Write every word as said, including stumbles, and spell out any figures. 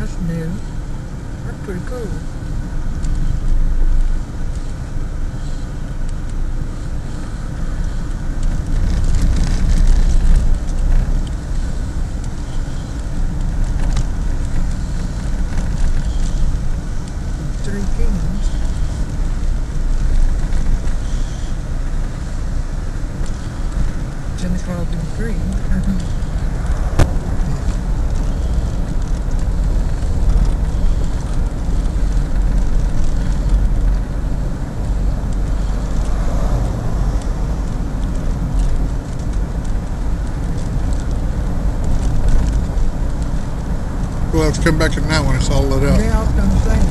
That's new. That's pretty cool. Three Kings. Ten o'clock and three. We'll have to come back at night when it's all lit up. Yeah, I was gonna say